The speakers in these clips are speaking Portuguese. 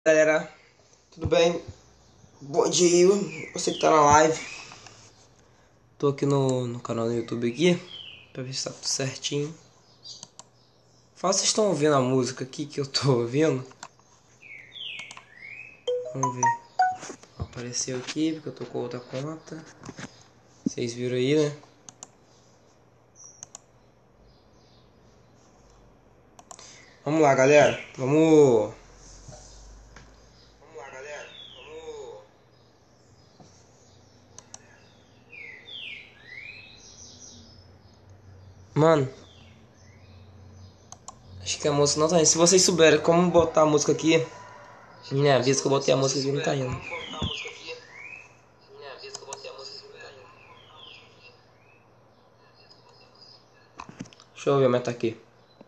Galera, tudo bem? Bom dia, você que tá na live. Tô aqui no canal do YouTube aqui, pra ver se tá tudo certinho. Fala, vocês estão ouvindo a música aqui que eu tô ouvindo? Vamos ver. Apareceu aqui, porque eu tô com outra conta. Vocês viram aí, né? Vamos lá, galera. Vamos... Mano, acho que a música não tá indo. Se vocês souberem como botar a música aqui, me avisa que eu botei a música aqui e não tá indo. Deixa eu ver, mas tá aqui.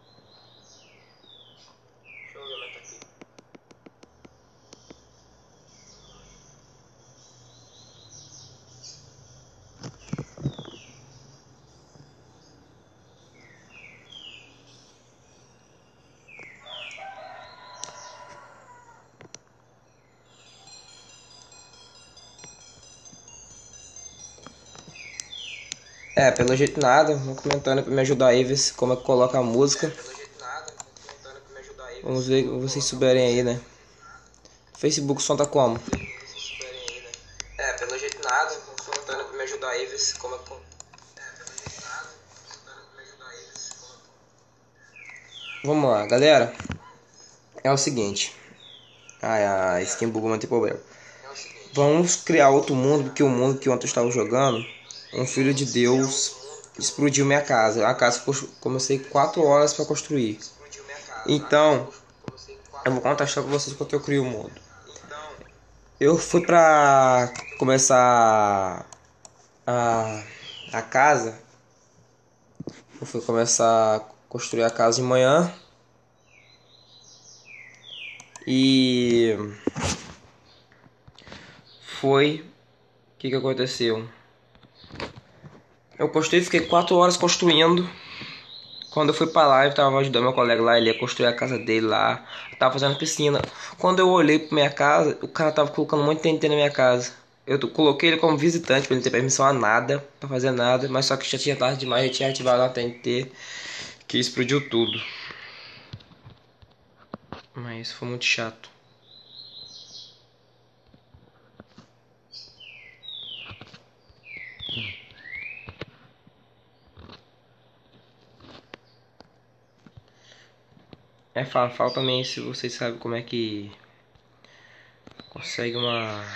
Pelo jeito nada. Vou comentando pra me ajudar aí, ver como é que coloca a música. Vamos ver se vocês souberem aí, né? Facebook, o som tá como? Pelo jeito nada. Vou comentando pra me ajudar aí, ver como é que... Vamos lá, galera. É o seguinte. Ai, a skin bugou, mas não tem problema. Vamos criar outro mundo, porque o mundo que ontem eu estava jogando, um filho de Deus explodiu minha casa. A casa que eu comecei 4 horas para construir. Então, eu vou contar a história com vocês enquanto eu crio o mundo. Eu fui pra começar a casa. Eu fui começar a construir a casa de manhã. E foi... O que aconteceu? Eu construí, fiquei 4 horas construindo. Quando eu fui pra lá, eu tava ajudando meu colega lá, ele ia construir a casa dele lá, tava fazendo piscina. Quando eu olhei pra minha casa, o cara tava colocando muito TNT na minha casa. Coloquei ele como visitante pra ele não ter permissão a nada, pra fazer nada, mas só que já tinha tarde demais, já tinha ativado a TNT, que explodiu tudo. Mas isso foi muito chato. Fala também se vocês sabem como é que consegue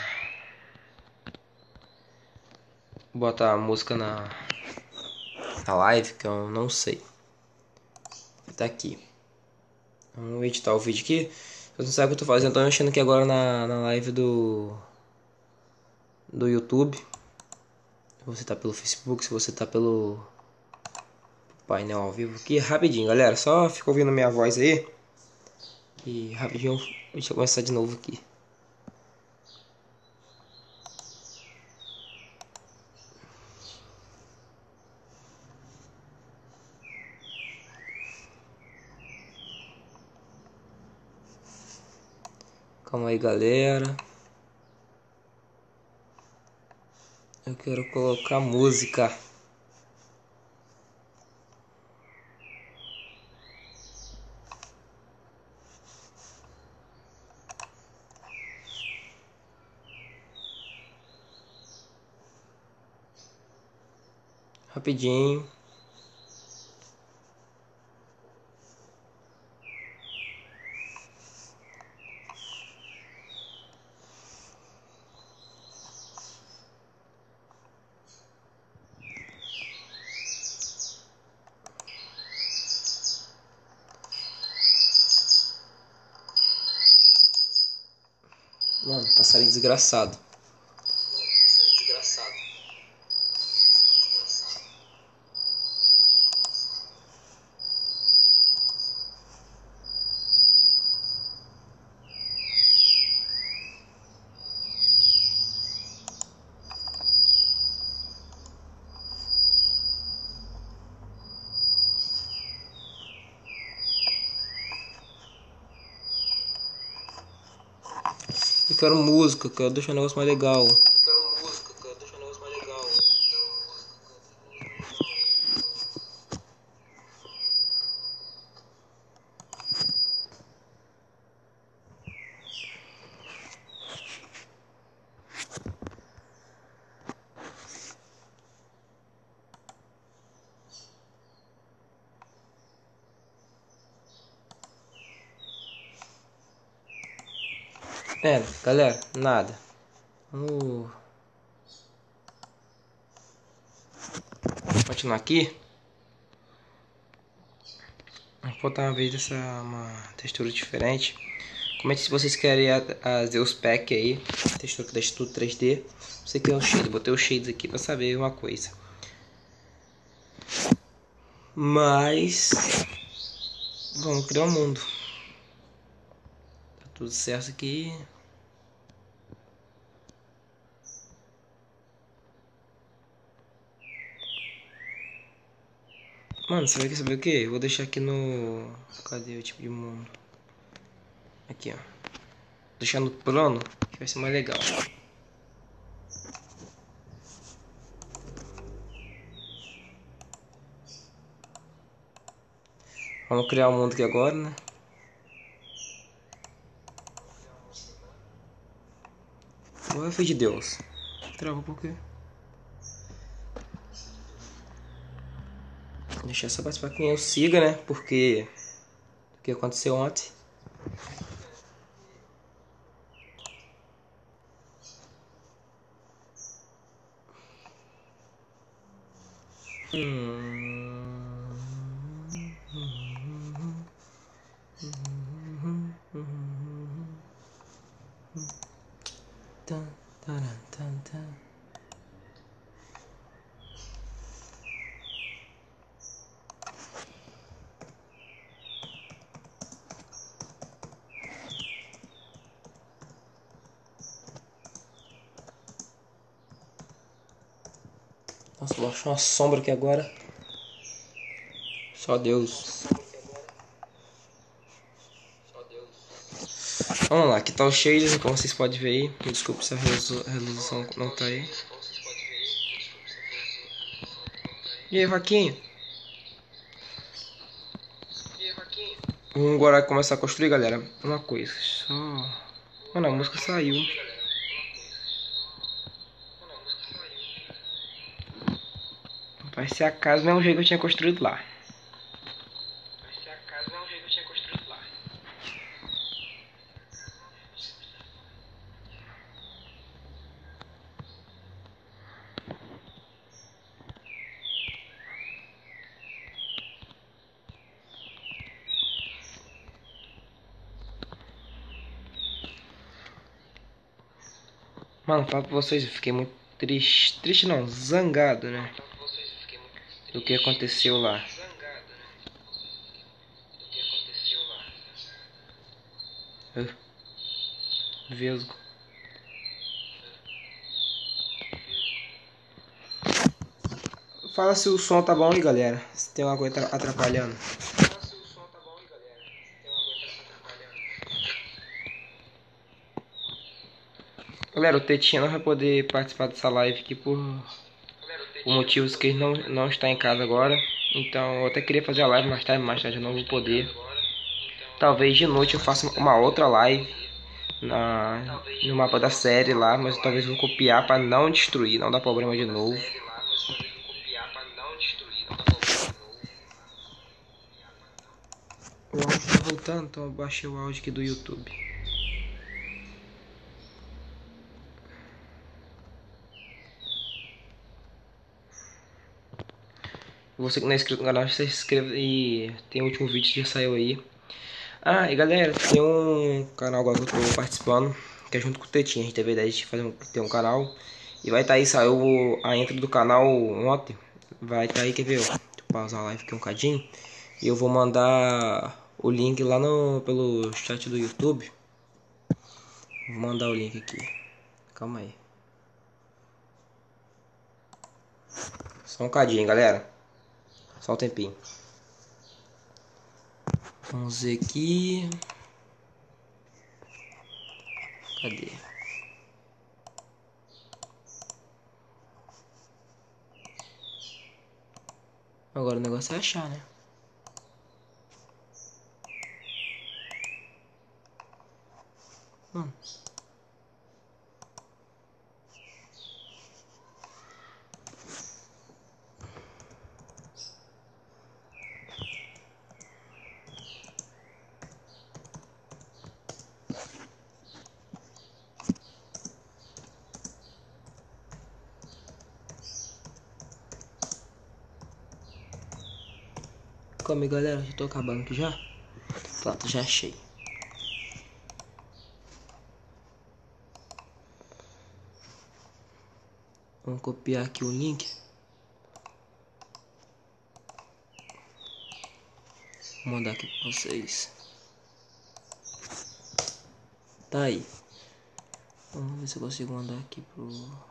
botar a música na live, que eu não sei. Tá aqui. Vamos editar o vídeo aqui. Você não sabe o que eu tô fazendo, tô mexendo aqui agora na live do YouTube. Se você tá pelo Facebook, se você tá pelo painel ao vivo aqui, rapidinho, galera. Só fica ouvindo minha voz aí. E rapidinho, deixa eu começar de novo aqui. Calma aí, galera. Eu quero colocar música. Rapidinho. Mano, passarinho desgraçado. Eu quero música, quero deixar o negócio mais legal. É, galera, nada. Vamos continuar aqui. Vou botar uma vez uma textura diferente. Comente se vocês querem a Zeus Pack aí, textura que deixa tudo 3D. Você quer o shade, botei os shades aqui pra saber uma coisa. Mas vamos criar um mundo. Tá tudo certo aqui. Mano, você vai querer saber o que? Eu vou deixar aqui no... Cadê o tipo de mundo? Aqui, ó. Vou deixar no plano, que vai ser mais legal. Vamos criar um mundo aqui agora, né? Ué, filho de Deus. Travou por quê? Deixar essa parte pra quem eu siga, né? Porque o que aconteceu ontem. Nossa, vou achar uma sombra aqui agora. Só Deus. Vamos lá, aqui tá o shader, como vocês podem ver aí. Me desculpe se a resolução não tá aí. E aí, Vaquinha? Vamos agora começar a construir, galera. Uma coisa, só... Mano, a música saiu. Vai ser a casa do mesmo jeito que eu tinha construído lá. Mano, falo pra vocês, eu fiquei muito triste. Triste não, zangado, né? Do que aconteceu lá. Vesgo. Fala se o som tá bom aí, galera. Se tem alguma coisa atrapalhando. Galera, o Tetinha não vai poder participar dessa live aqui por motivos que ele não está em casa agora. Então eu até queria fazer a live mais tarde eu não vou poder. Talvez de noite eu faça uma outra live no mapa da série lá, mas talvez eu vou copiar para não destruir, não dar problema de novo. O áudio tá voltando, então eu baixei o áudio aqui do YouTube. Você que não é inscrito no canal, se inscreva e tem o último vídeo que já saiu aí. Ah, e galera, tem um canal agora que eu tô participando, que é junto com o Tetinha. A gente teve a ideia de ter um canal. E vai estar aí, saiu a intro do canal ontem. Vai estar aí, quer ver? Deixa eu pausar a live aqui um cadinho. E eu vou mandar o link lá pelo chat do YouTube. Vou mandar o link aqui. Calma aí. Só um cadinho, galera. Só um tempinho. Vamos ver aqui. Cadê? Agora o negócio é achar, né? Calma aí, galera, já tô acabando aqui já. Pronto, já achei. Vamos copiar aqui o link. Vou mandar aqui pra vocês. Tá aí. Vamos ver se eu consigo mandar aqui pro...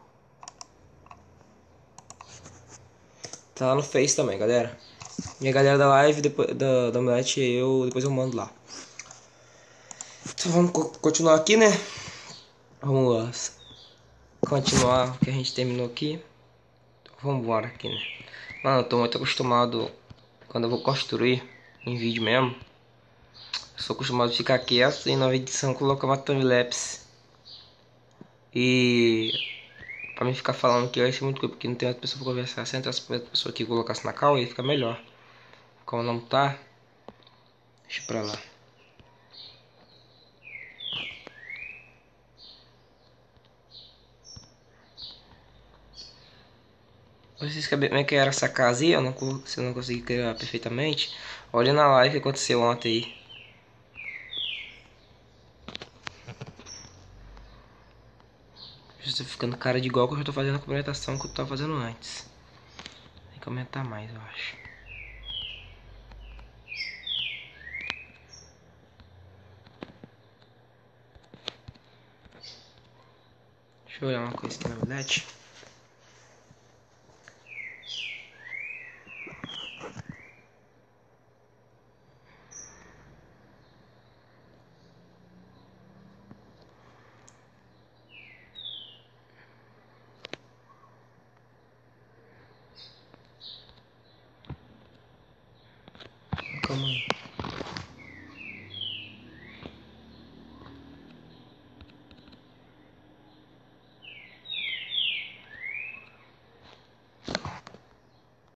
Tá lá no Face também, galera. E a galera da live, depois da Omelete, depois eu mando lá. Então vamos continuar aqui, né? Vamos continuar o que a gente terminou aqui. Vamos embora aqui, né? Mano, eu tô muito acostumado quando eu vou construir em vídeo mesmo. Eu sou acostumado a ficar quieto e na edição colocar uma timelapse. E pra mim ficar falando aqui vai ser muito coisa, porque não tem outra pessoa pra conversar. Se entrasse outra pessoa aqui e colocasse na call, ia ficar melhor. Como não tá, deixa pra lá. Vocês sabem como é que era essa casa aí? Se eu não consegui criar perfeitamente. Olha na live que aconteceu ontem aí. Eu estou ficando cara de igual que eu já tô fazendo a complementação que eu tava fazendo antes. Tem que aumentar mais, eu acho. Deixa eu olhar uma coisa aqui na verdade. Calma aí.